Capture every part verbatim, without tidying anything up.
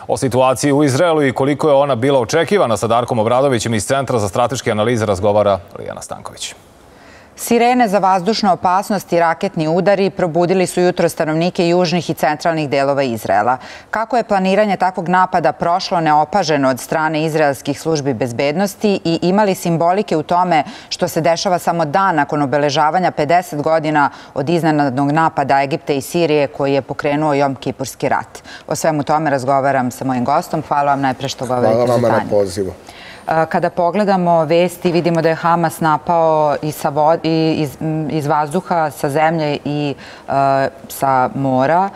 O situaciji u Izraelu i koliko je ona bila očekivana sa Darkom Obradovićem iz Centra za strateške analize razgovara Lijana Stanković. Sirene za vazdušnu opasnost i raketni udari probudili su jutro stanovnike južnih i centralnih delova Izraela. Kako je planiranje takvog napada prošlo neopaženo od strane izraelskih službi bezbednosti i imali simbolike u tome što se dešava samo dan nakon obeležavanja pedeset godina od iznenadnog napada Egipta i Sirije koji je pokrenuo Jom Kipurski rat? O svemu tome razgovaram sa mojim gostom. Hvala vam najpre što govorite za Tanju. Hvala vama na pozivu. Kada pogledamo vesti, vidimo da je Hamas napao i iz vazduha, sa zemlje i sa mora.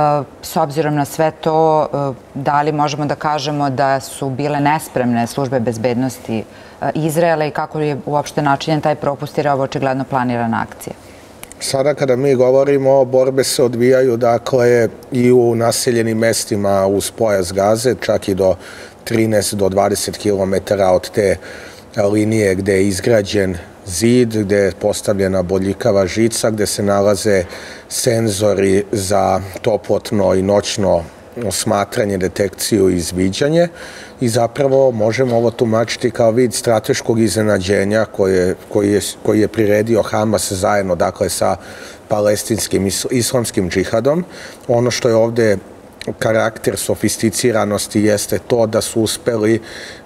S obzirom na sve to, da li možemo da kažemo da su bile nespremne službe bezbednosti Izraela i kako je uopšte načinjen taj propust jer je ovo očigledno planirana akcija? Sada kada mi govorimo, borbe se odvijaju dakle i u naseljenim mestima uz pojas Gaze, čak i do trinaest do dvadeset kilometara od te linije gde je izgrađen zid, gde je postavljena bodljikava žica, gde se nalaze senzori za toplotno i noćno osmatranje, detekciju i izviđanje i zapravo možemo ovo tumačiti kao vid strateškog iznenađenja koji je priredio Hamas zajedno dakle sa palestinskim islamskim džihadom. Ono što je ovde karakter sofisticiranosti jeste to da su uspeli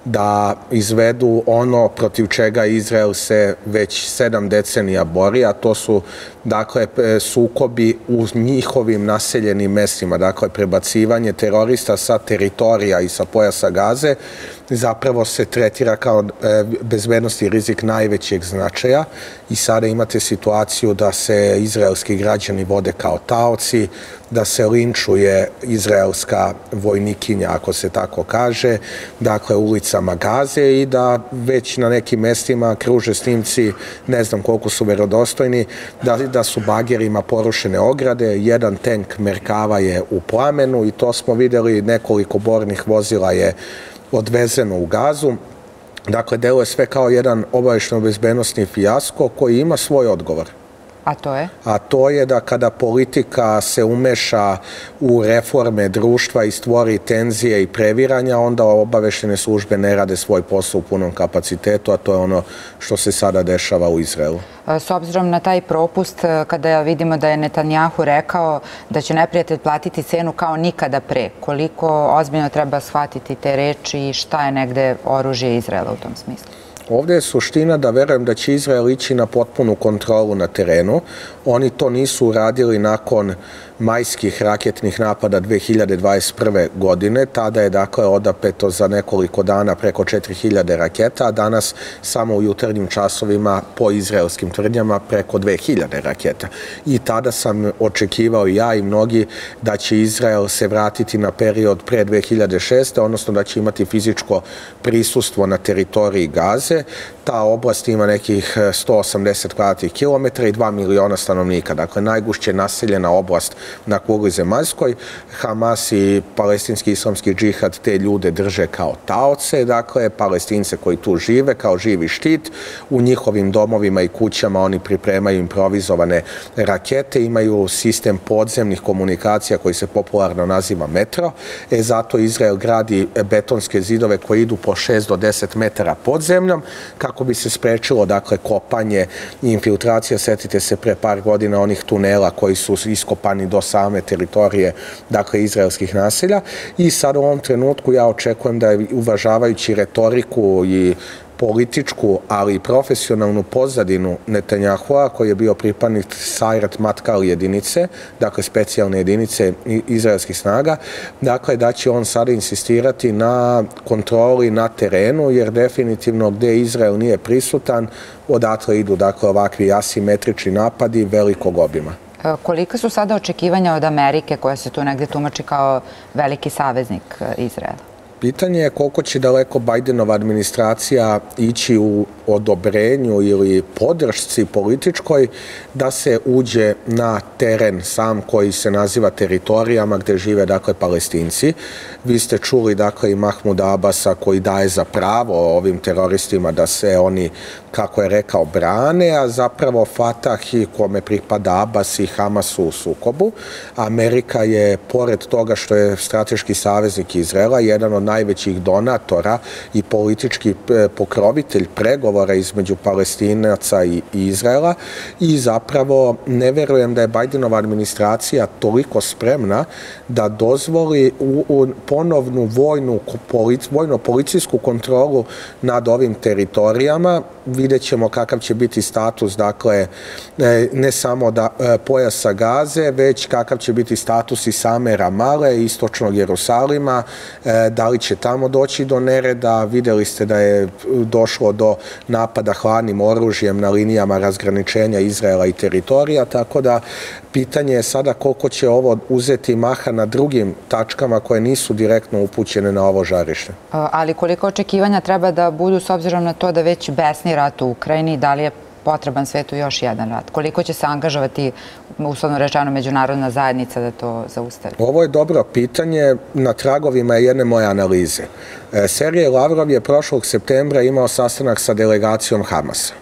da izvedu ono protiv čega Izrael se već sedam decenija bori, a to su dakle sukobi u njihovim naseljenim mestima, dakle prebacivanje terorista sa teritorija i sa pojasa Gaze zapravo se tretira kao bezbednosni rizik najvećeg značaja i sada imate situaciju da se izraelski građani vode kao taoci, da se linčuje izraelska vojnikinja, ako se tako kaže, dakle ulicama Gaze i da već na nekim mestima kruže snimci, ne znam koliko su verodostojni, da su bagerima porušene ograde, jedan tank Merkava je u plamenu i to smo videli, nekoliko bornih vozila je odvezeno u Gazu. Dakle, deluje sve kao jedan obaveštajno-bezbednosni fijasko koji ima svoj odgovor. A to je? A to je da kada politika se umeša u reforme društva i stvori tenzije i previranja, onda obaveštene službe ne rade svoj posao u punom kapacitetu, a to je ono što se sada dešava u Izraelu. S obzirom na taj propust, kada vidimo da je Netanjahu rekao da će neprijatelj platiti cenu kao nikada pre, koliko ozbiljno treba shvatiti te reči i šta je negde oružje Izraela u tom smislu? Ovde je suština da verujem da će Izrael ići na potpunu kontrolu na terenu. Oni to nisu uradili nakon majskih raketnih napada dve hiljade dvadeset prve. godine. Tada je dakle odapeto za nekoliko dana preko četiri hiljade raketa, a danas samo u jutarnjim časovima po izraelskim tvrdnjama preko dve hiljade raketa. I tada sam očekivao i ja i mnogi da će Izrael se vratiti na period pre dve hiljade šeste. odnosno da će imati fizičko prisustvo na teritoriji Gaze. Ta oblast ima nekih sto osamdeset kvadratnih kilometara i dva miliona stanovnika. Dakle, najgušće naseljena oblast na kugli zemaljskoj. Hamas i palestinski islamski džihad te ljude drže kao taoce, dakle, Palestince koji tu žive kao živi štit. U njihovim domovima i kućama oni pripremaju improvizovane rakete, imaju sistem podzemnih komunikacija koji se popularno naziva metro. E, zato Izrael gradi betonske zidove koji idu po šest do deset metara pod zemljom, kako bi se sprečilo, dakle, kopanje i infiltracija. Setite se pre par godina onih tunela koji su iskopani do same teritorije, dakle, izraelskih naselja. I sad u ovom trenutku ja očekujem da je, uvažavajući retoriku i političku, ali i profesionalnu pozadinu Netanjahua, koji je bio pripadnik Sajrat Matkal jedinice, dakle specijalne jedinice izraelskih snaga, dakle da će on sada insistirati na kontroli na terenu, jer definitivno gde Izrael nije prisutan, odatle idu dakle ovakvi asimetrični napadi velikog obima. Kolika su sada očekivanja od Amerike, koja se tu negde tumači kao veliki saveznik Izraela? Pitanje je koliko će daleko Bajdenova administracija ići u odobrenju ili podršci političkoj da se uđe na teren sam koji se naziva teritorijama gde žive dakle Palestinci. Vi ste čuli dakle i Mahmuda Abasa koji daje za pravo ovim teroristima da se oni, kako je rekao, brane, a zapravo Fatah i kome pripada Abbas i Hamas u sukobu. Amerika je, pored toga što je strateški saveznik Izraela, jedan od najvećih donatora i politički pokrovitelj pregovora između Palestinaca i Izraela i zapravo ne verujem da je Bajdenova administracija toliko spremna da dozvoli u, u ponovnu vojnu, vojno-policijsku kontrolu nad ovim teritorijama. Vidjet ćemo kakav će biti status, dakle, ne samo da, pojasa Gaze, već kakav će biti status i same Ramale, istočnog Jerusalima, da li će tamo doći do nereda. Vidjeli ste da je došlo do napada hladnim oružjem na linijama razgraničenja Izraela i teritorija, tako da pitanje je sada koliko će ovo uzeti maha na drugim tačkama koje nisu direktno upućene na ovo žarište. Ali koliko očekivanja treba da budu s obzirom na to da već besni rat u Ukrajini, da li je potreban svetu još jedan rat? Koliko će se angažovati, uslovno rečeno, međunarodna zajednica da to zaustavi? Ovo je dobro pitanje na tragovima jedne moje analize. Sergej Lavrov je prošlog septembra imao sastanak sa delegacijom Hamasa.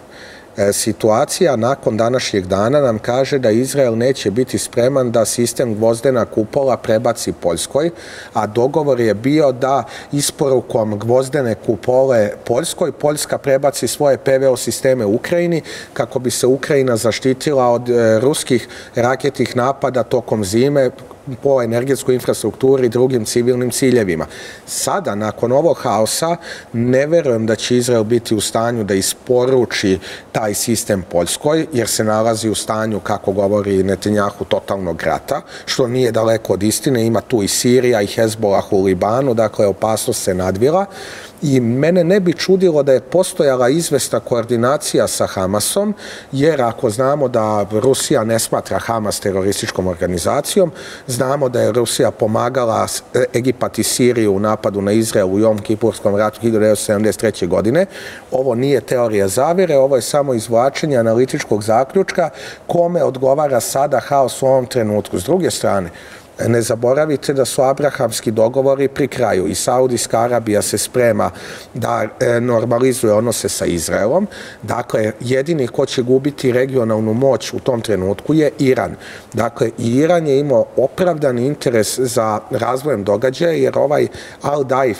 Situacija nakon današnjeg dana nam kaže da Izrael neće biti spreman da sistem gvozdena kupola prebaci Poljskoj, a dogovor je bio da isporukom gvozdene kupole Poljskoj, Poljska prebaci svoje P V O sisteme Ukrajini kako bi se Ukrajina zaštitila od ruskih raketnih napada tokom zime po energetskoj infrastrukturi i drugim civilnim ciljevima. Sada, nakon ovog haosa, ne verujem da će Izrael biti u stanju da isporuči taj sistem Poljskoj, jer se nalazi u stanju, kako govori Netanjahu, totalnog rata, što nije daleko od istine. Ima tu i Sirija i Hezbolah u Libanu, dakle, opasnost se nadvila. I mene ne bi čudilo da je postojala izvesna koordinacija sa Hamasom, jer ako znamo da Rusija ne smatra Hamas terorističkom organizacijom, znamo da je Rusija pomagala Egipat i Siriju u napadu na Izrael u Jom Kipurskom ratu hiljadu devetsto sedamdeset treće. godine. Ovo nije teorija zavere, ovo je samo izvlačenje analitičkog zaključka kome odgovara sada haos u ovom trenutku. S druge strane, ne zaboravite da su abrahamski dogovori pri kraju i Saudijska Arabija se sprema da normalizuje odnose sa Izraelom. Dakle, jedini ko će gubiti regionalnu moć u tom trenutku je Iran. Dakle, Iran je imao opravdani interes za razvojem događaja, jer ovaj Al-Daif,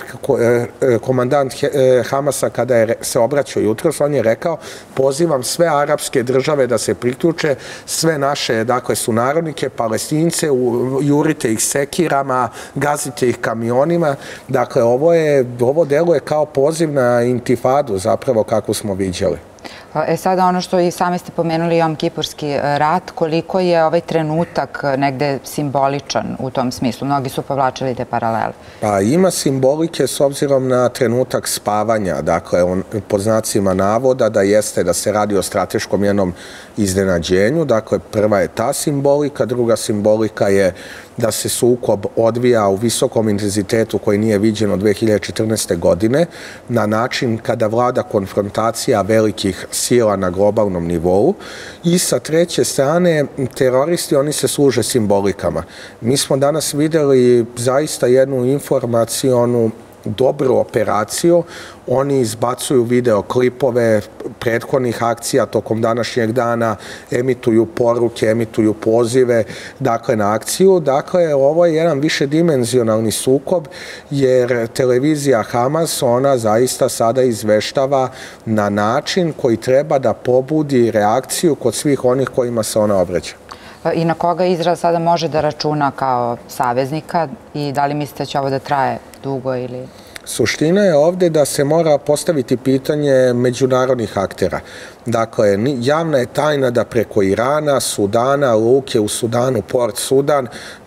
komandant Hamasa, kada je se obraćao jutros, on je rekao: pozivam sve arapske države da se priključe, sve naše, dakle, sunarodnike, Palestince, u jurite ih sekirama, gazite ih kamionima. Dakle, ovo, je, ovo deluje kao poziv na intifadu, zapravo, kako smo viđali. E sada ono što i sami ste pomenuli, Jom Kipurski rat, koliko je ovaj trenutak negde simboličan u tom smislu? Mnogi su povlačili te paralele. Pa ima simbolike s obzirom na trenutak spavanja, dakle, on, pod znacima navoda da jeste da se radi o strateškom jednom iznenađenju. Dakle, prva je ta simbolika, druga simbolika je da se sukob odvija u visokom intenzitetu koji nije viđen od dve hiljade četrnaeste. godine, na način kada vlada konfrontacija velikih sila na globalnom nivou. I sa treće strane, teroristi, oni se služe simbolikama. Mi smo danas videli zaista jednu informacionu dobru operaciju. Oni izbacuju videoklipove prethodnih akcija tokom današnjeg dana, emituju poruke, emituju pozive, dakle, na akciju. Dakle, ovo je jedan višedimenzionalni sukob, jer televizija Hamas, ona zaista sada izveštava na način koji treba da pobudi reakciju kod svih onih kojima se ona obraća. I na koga Izrael sada može da računa kao saveznika i da li mislite da će ovo da traje dugo ili... Suština je ovde da se mora postaviti pitanje međunarodnih aktera. Dakle, javna je tajna da preko Irana, Sudana, luke u Sudanu, Port Sudan,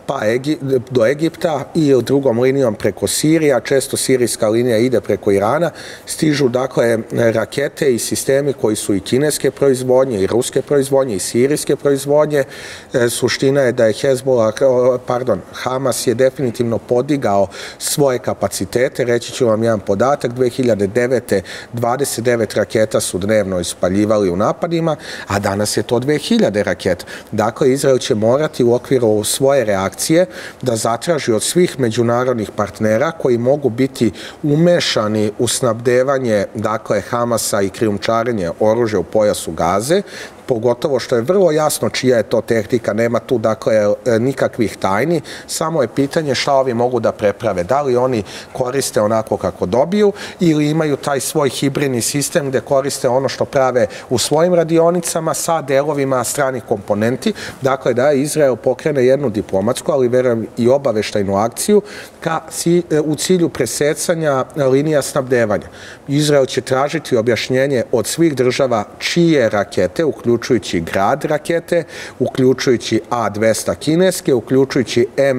pa do Egipta i drugom linijom preko Sirija, često sirijska linija ide preko Irana, stižu dakle rakete i sistemi koji su i kineske proizvodnje, i ruske proizvodnje, i sirijske proizvodnje. Suština je da je Hezbollah, pardon, Hamas je definitivno podigao svoje kapacitete. Reći ću vam jedan podatak, dve hiljade devete. dvadeset devet raketa su dnevno ispaljivali u napadima, a danas je to dve hiljade raketa. Dakle, Izrael će morati u okviru svoje reakcije da zatraži od svih međunarodnih partnera koji mogu biti umešani u snabdevanje, dakle, Hamasa i krijumčarenje oružja u pojasu Gaze, pogotovo što je vrlo jasno čija je to tehnika, nema tu dakle nikakvih tajni, samo je pitanje šta ovi mogu da preprave, da li oni koriste onako kako dobiju ili imaju taj svoj hibridni sistem gde koriste ono što prave u svojim radionicama sa delovima stranih komponenti, dakle da Izrael pokrene jednu diplomatsku, ali verujem i obaveštajnu akciju ka, u cilju presecanja linija snabdevanja. Izrael će tražiti objašnjenje od svih država čije rakete, uključujući uključujući Grad rakete, uključujući A dvesta kineske, uključujući M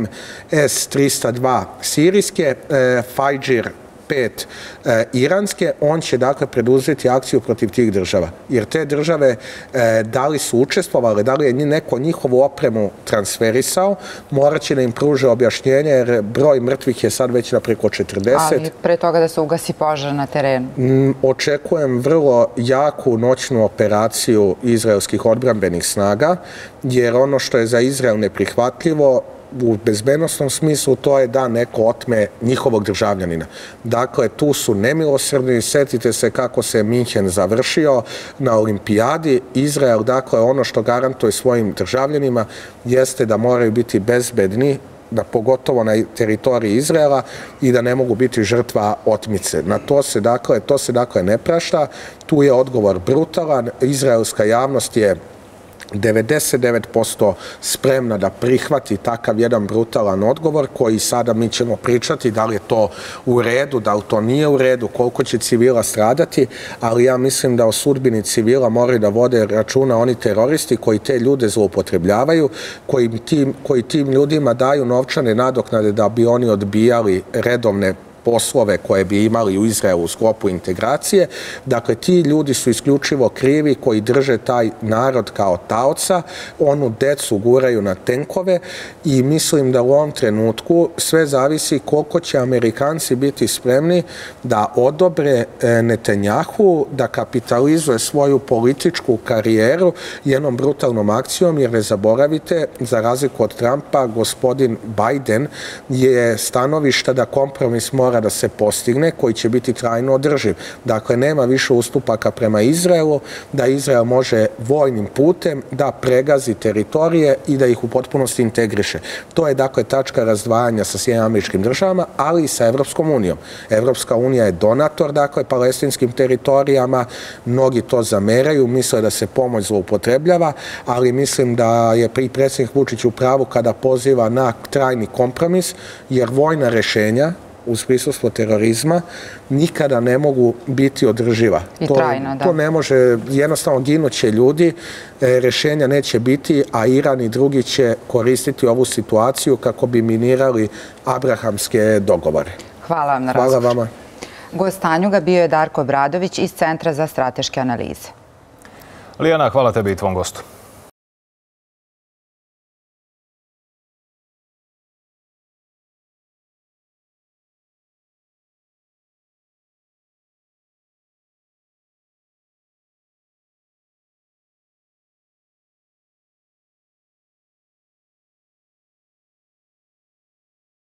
S trista dva sirijske, Fajđir pet iranske, on će dakle preduzeti akciju protiv tih država. Jer te države da li su učestvovali, da li je neko njihovu opremu transferisao, morat će da im pruže objašnjenje jer broj mrtvih je sad već na preko četrdeset. Ali pre toga da se ugasi požar na terenu? Očekujem vrlo jaku noćnu operaciju izraelskih odbrambenih snaga, jer ono što je za Izrael neprihvatljivo u bezbednosnom smislu to je da neko otme njihovog državljanina. Dakle, tu su nemilosrdni, setite se kako se Minhen završio na olimpijadi. Izrael, dakle, ono što garantuje svojim državljanima jeste da moraju biti bezbedni, da pogotovo na teritoriji Izraela i da ne mogu biti žrtva otmice. Na to se, dakle, to se, dakle, ne prašta. Tu je odgovor brutalan. Izraelska javnost je devedeset devet posto spremna da prihvati takav jedan brutalan odgovor koji sada mi ćemo pričati da li je to u redu, da li to nije u redu, koliko će civila stradati, ali ja mislim da o sudbini civila moraju da vode računa oni teroristi koji te ljude zloupotrebljavaju, koji tim, koji tim ljudima daju novčane nadoknade da bi oni odbijali redovne poslove koje bi imali u Izraelu u sklopu integracije. Dakle, ti ljudi su isključivo krivi koji drže taj narod kao taoca, onu decu guraju na tenkove i mislim da u ovom trenutku sve zavisi koliko će Amerikanci biti spremni da odobre Netanjahu, da kapitalizuje svoju političku karijeru jednom brutalnom akcijom, jer ne zaboravite, za razliku od Trumpa, gospodin Biden je stanovišta da kompromis mora da se postigne, koji će biti trajno održiv. Dakle, nema više ustupaka prema Izraelu, da Izrael može vojnim putem da pregazi teritorije i da ih u potpunosti integriše. To je, dakle, tačka razdvajanja sa Sjedinjenim Američkim Državama, ali i sa Evropskom unijom. Evropska unija je donator, dakle, palestinskim teritorijama, mnogi to zameraju, misle da se pomoć zloupotrebljava, ali mislim da je i predsjednik Vučić u pravu kada poziva na trajni kompromis, jer vojna rešenja uz prisustvo terorizma nikada ne mogu biti održiva. I trajno, da. To ne može, jednostavno ginuće ljudi, rešenja neće biti, a Iran i drugi će koristiti ovu situaciju kako bi minirali abrahamske dogovore. Hvala vam na razgovor. Hvala vama. Gost Tanjuga bio je Darko Obradović iz Centra za strateške analize. Lijana, hvala tebi i tvom gostu.